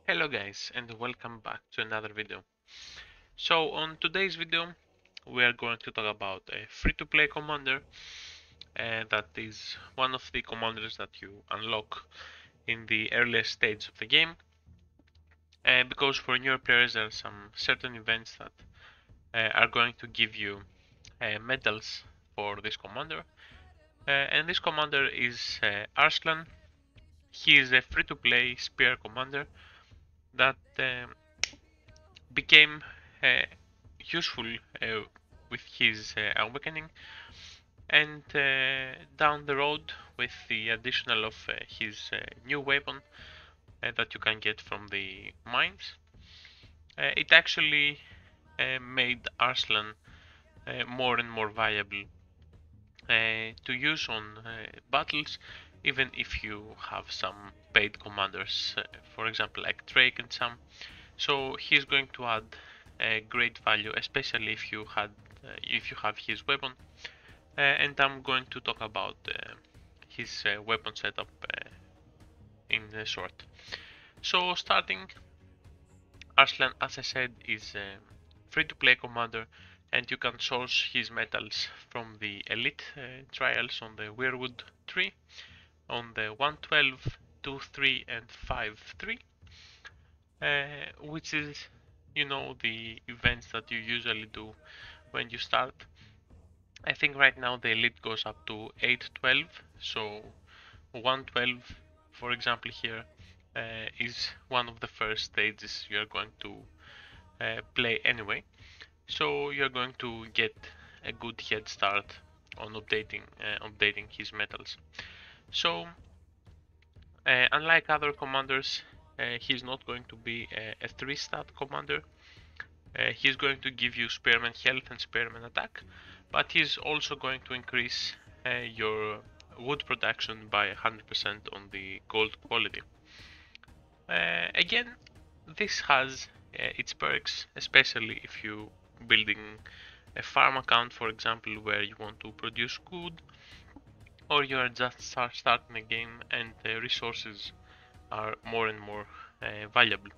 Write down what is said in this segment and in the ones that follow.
Hello guys and welcome back to another video. So on today's video we are going to talk about a free-to-play commander that is one of the commanders that you unlock in the earliest stage of the game because for newer players there are some certain events that are going to give you medals for this commander and this commander is Arslan. He is a free-to-play spear commander that became uh, useful with his awakening, and down the road with the additional of his new weapon that you can get from the mines, it actually made Arslan more and more viable to use on battles, even if you have some paid commanders, for example like Drake and some. So he's going to add great value, especially if you have his weapon, and I'm going to talk about his weapon setup in short. So starting, Arslan, as I said, is a free-to-play commander, and you can source his metals from the elite trials on the Weirwood tree, on the 112, 2-3, and 5-3. Which is, the events that you usually do when you start. I think right now the elite goes up to 812, so 112, for example, here is one of the first stages you're going to play anyway. So you're going to get a good head start on updating his metals. So unlike other commanders, he's not going to be a 3-stat commander. He's going to give you spearman health and spearman attack, but he's also going to increase your wood production by 100% on the gold quality. Again, this has its perks, especially if you building a farm account, for example, where you want to produce good, or you are just starting a game and the resources are more and more valuable.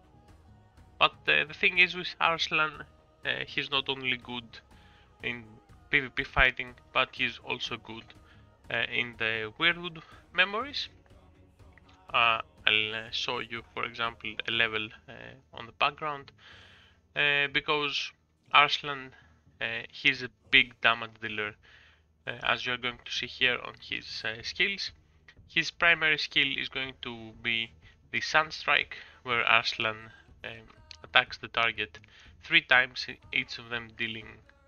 But the thing is with Arslan, he's not only good in PvP fighting, but he's also good in the Weirwood memories. I'll show you, for example, a level on the background, because Arslan, he's a big damage dealer, as you're going to see here on his skills. His primary skill is going to be the Sunstrike, where Arslan attacks the target 3 times, each of them dealing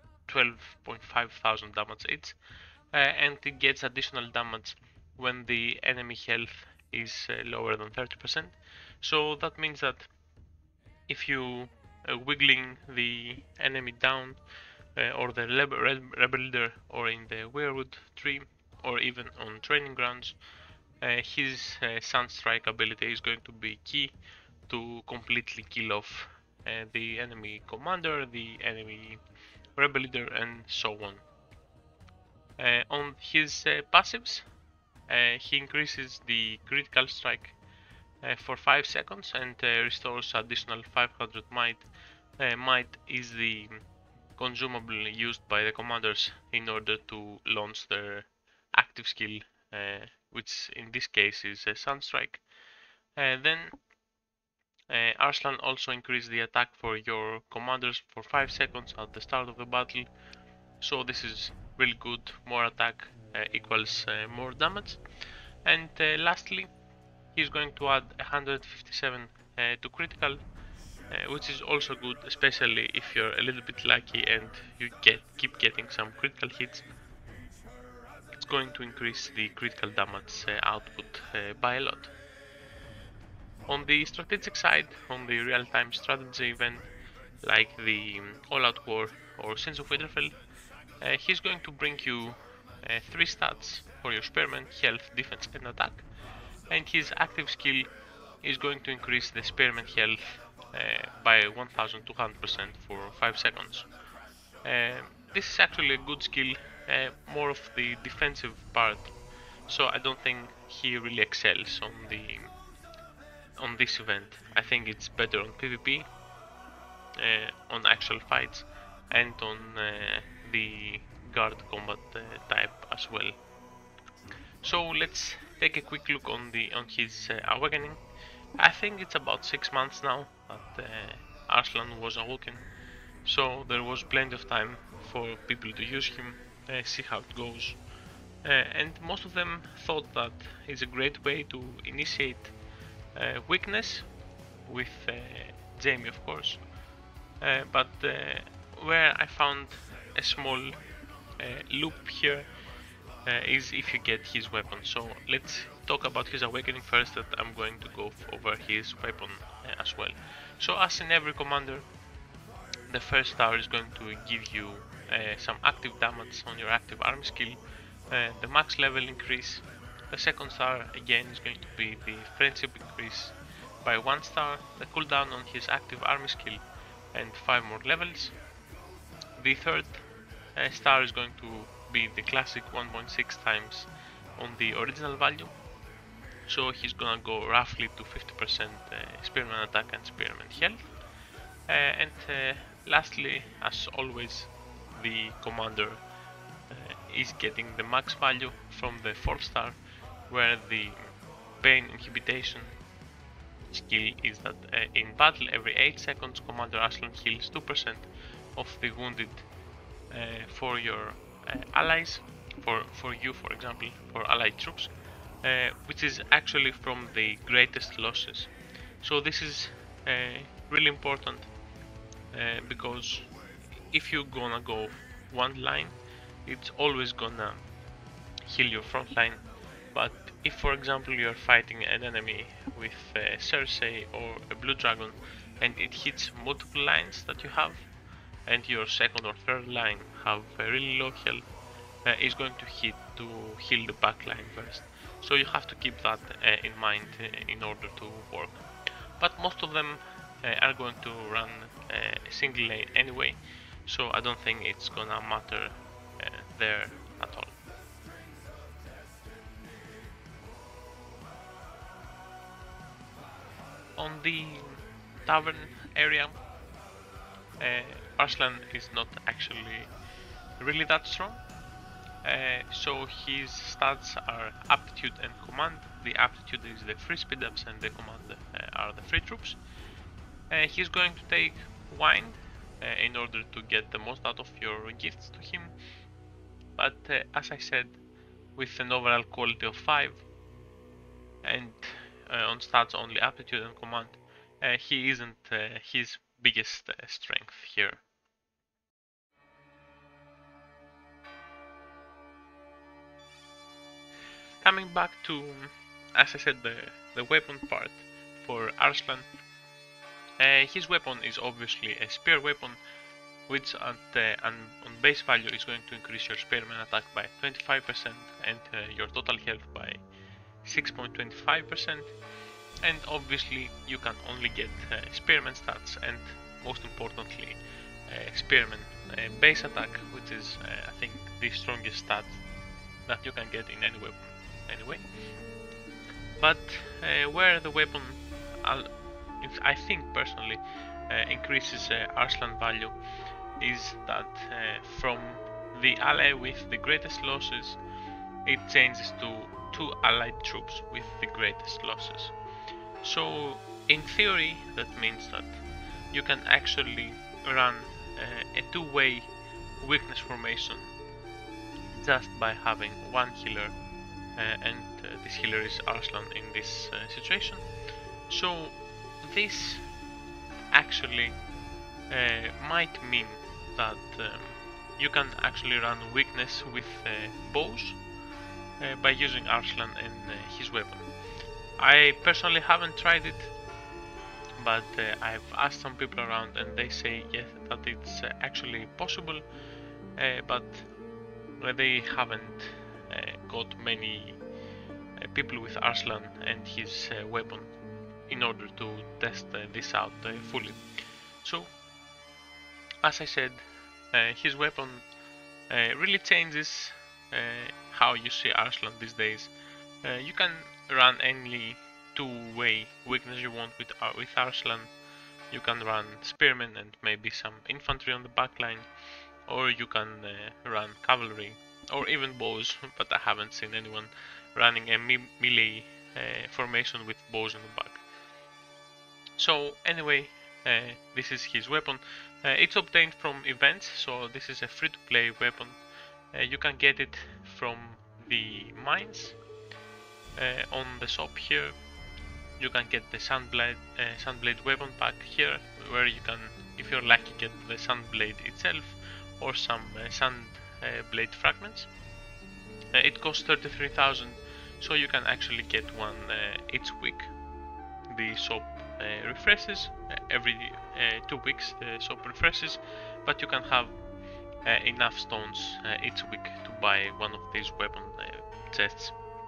12.5 thousand damage each, and it gets additional damage when the enemy health is lower than 30%. So that means that if you wiggling the enemy down, or the rebel leader, or in the Weirwood tree, or even on training grounds, his Sunstrike ability is going to be key to completely kill off the enemy commander, the enemy rebel leader, and so on. On his passives, he increases the critical strike for 5 seconds and restores additional 500 might. Might is the consumable used by the commanders in order to launch their active skill, which in this case is a Sunstrike. Then Arslan also increases the attack for your commanders for 5 seconds at the start of the battle. So this is really good. More attack equals more damage. And lastly, he's going to add 157 to critical, which is also good, especially if you're a little bit lucky and you keep getting some critical hits. It's going to increase the critical damage output by a lot. On the strategic side, on the real-time strategy event like the All-Out War or Sins of Winterfell, he's going to bring you 3 stats for your spearman: health, defense, and attack, and his active skill is going to increase the spearman health by 1200% for 5 seconds. This is actually a good skill, more of the defensive part, so I don't think he really excels on this event. I think it's better on PvP, on actual fights, and on the guard combat type as well. So let's take a quick look on his awakening. I think it's about 6 months now that Arslan was awoken, so there was plenty of time for people to use him, see how it goes. And most of them thought that it's a great way to initiate weakness with Jamie, of course. But where I found a small loop here is if you get his weapon. So let's talk about his awakening first, that I'm going to go over his weapon as well. So as in every commander, the first star is going to give you some active damage on your active army skill, the max level increase. The second star again is going to be the friendship increase by 1 star, the cooldown on his active army skill, and 5 more levels. The third star is going to be the classic 1.6 times on the original value, so he's gonna go roughly to 50% spearman attack and spearman health. And lastly, as always, the commander is getting the max value from the 4th star, where the pain inhibition skill is that in battle every 8 seconds Commander Arslan heals 2% of the wounded for your allies, for you for example, for allied troops, which is actually from the greatest losses. So this is really important because if you're gonna go one line, it's always gonna heal your front line. But if for example you're fighting an enemy with Cersei or a blue dragon and it hits multiple lines that you have, and your second or third line have a really low health, is going to heal the back line first. So you have to keep that in mind in order to work. But most of them are going to run a single lane anyway, so I don't think it's gonna matter there at all. On the tavern area, Arslan is not actually really that strong. So his stats are aptitude and command. The aptitude is the free speed ups and the command are the free troops. He's going to take wine in order to get the most out of your gifts to him. But as I said, with an overall quality of 5 and on stats only aptitude and command, he isn't his biggest strength here. Coming back to, as I said, the weapon part for Arslan, his weapon is obviously a spear weapon, which on base value is going to increase your spearman attack by 25% and your total health by 6.25%. And obviously you can only get spearman stats and most importantly spearman base attack, which is I think the strongest stat that you can get in any weapon anyway. But where the weapon I think personally increases Arslan value is that from the ally with the greatest losses, it changes to 2 allied troops with the greatest losses. So in theory that means that you can actually run a 2-way weakness formation just by having one healer, and this healer is Arslan in this situation. So this actually might mean that you can actually run weakness with bows by using Arslan and his weapon. I personally haven't tried it, but I've asked some people around and they say yes, that it's actually possible, but they haven't got many people with Arslan and his weapon in order to test this out fully. So as I said, his weapon really changes how you see Arslan these days. You can run any two-way weakness you want with Arslan. You can run spearmen and maybe some infantry on the back line, or you can run cavalry, or even bows, but I haven't seen anyone running a melee formation with bows on the back. So anyway, this is his weapon. It's obtained from events, so this is a free-to-play weapon. You can get it from the mines on the shop here. You can get the Sandblade weapon pack here, where you can, if you're lucky, get the Sandblade itself or some Sandblade fragments. It costs 33,000, so you can actually get one each week. The shop refreshes every 2 weeks. The shop refreshes, but you can have enough stones each week to buy one of these weapon chests.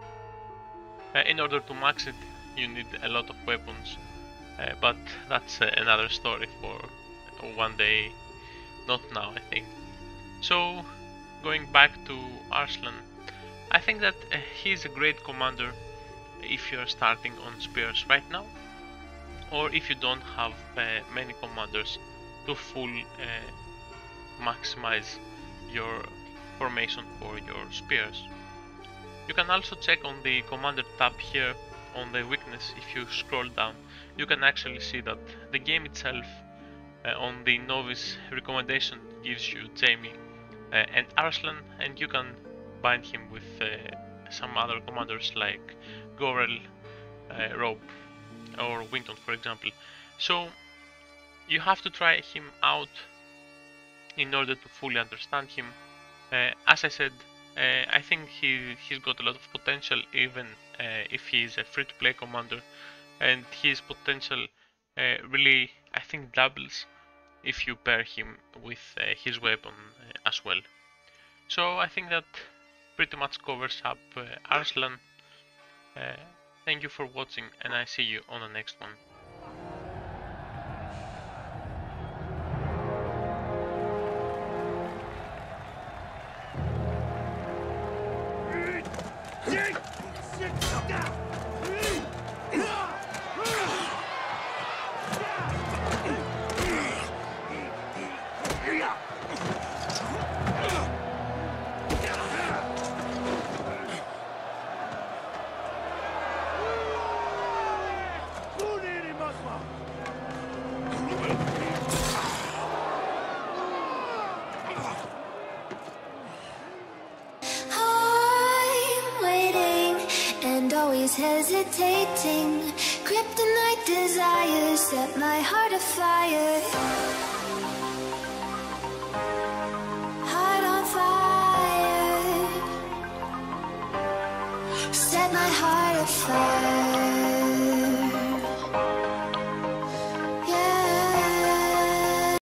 In order to max it, you need a lot of weapons, but that's another story for one day, not now, I think. So, going back to Arslan, I think that he's a great commander if you're starting on spears right now, or if you don't have many commanders to full maximize your formation for your spears. You can also check on the commander tab here on the weakness. If you scroll down, you can actually see that the game itself on the novice recommendation gives you Jamie and Arslan, and you can bind him with some other commanders like Gorel, Robe or Winton, for example. So you have to try him out in order to fully understand him. As I said, I think he's got a lot of potential, even if he is a free-to-play commander, and his potential really, I think, doubles if you pair him with his weapon as well. So I think that pretty much covers up Arslan. Thank you for watching, and I see you on the next one. Hesitating, kryptonite desires set my heart afire. Heart on fire, set my heart afire.